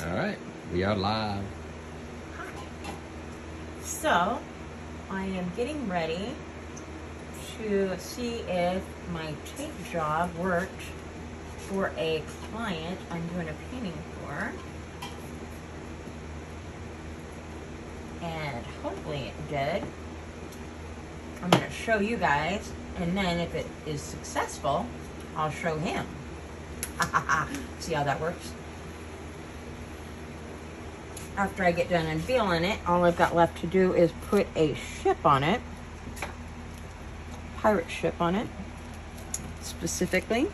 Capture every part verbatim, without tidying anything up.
All right, we are live. So, I am getting ready to see if my tape job worked for a client I'm doing a painting for. And hopefully it did. I'm going to show you guys, and then if it is successful, I'll show him. See how that works? After I get done unveiling it, all I've got left to do is put a ship on it. Pirate ship on it, specifically.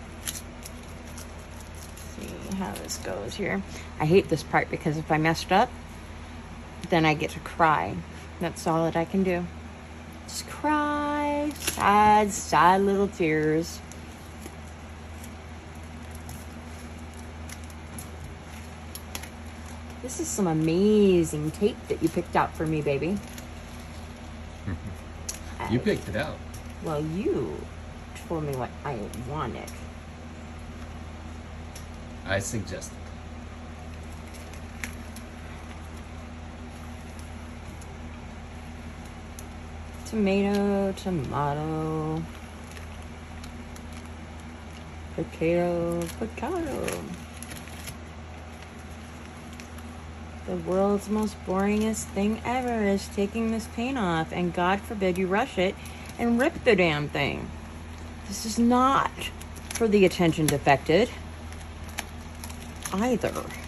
Let's see how this goes here. I hate this part because if I messed up, then I get to cry. That's all that I can do. Just cry, sad, sad little tears. This is some amazing tape that you picked out for me, baby. You picked it out. Well, you told me what I wanted. I suggested. Tomato, tomato. Potato, potato. The world's most boringest thing ever is taking this paint off, and God forbid you rush it and rip the damn thing. This is not for the attention defected either.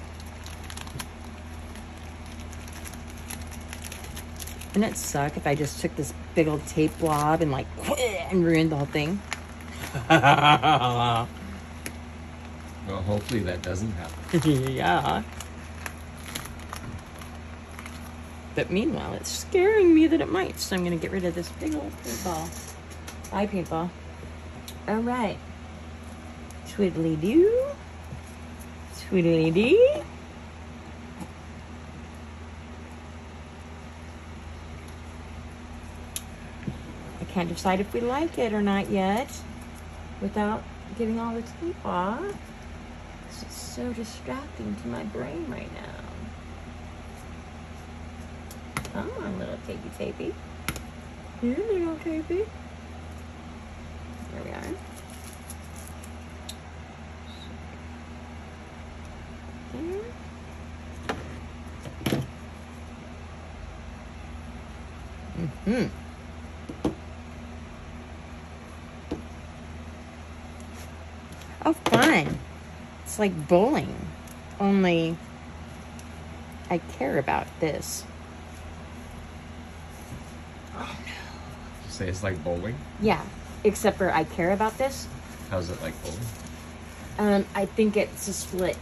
Wouldn't it suck if I just took this big old tape blob and like and ruined the whole thing? Well, hopefully that doesn't happen. Yeah. But meanwhile, it's scaring me that it might, so I'm going to get rid of this big old paintball. Bye, paintball. All right. Twiddly-doo. Twiddly-dee. I can't decide if we like it or not yet without getting all the tape off. This is so distracting to my brain right now. Come on, little tapey tapey. Here, little tapey. There we are. There. Mm-hmm. Oh, fun. It's like bowling. Only I care about this. Say it's like bowling? Yeah, except for I care about this. How's it like bowling? Um, I think it's a split.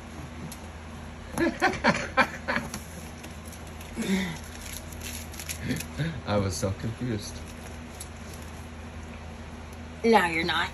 I was so confused. No, you're not.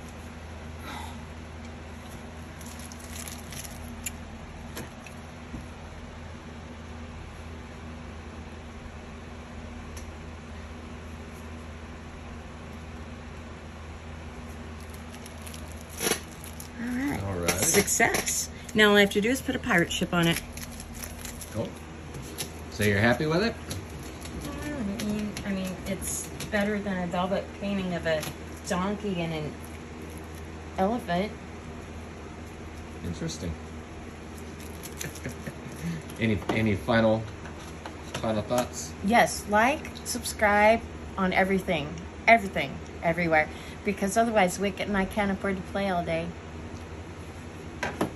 Success. Now all I have to do is put a pirate ship on it. Cool. So you're happy with it? I mean, I mean, it's better than a velvet painting of a donkey and an elephant. Interesting. any any final final thoughts? Yes, like, subscribe on everything, everything, everywhere, because otherwise Wicket and I can't afford to play all day.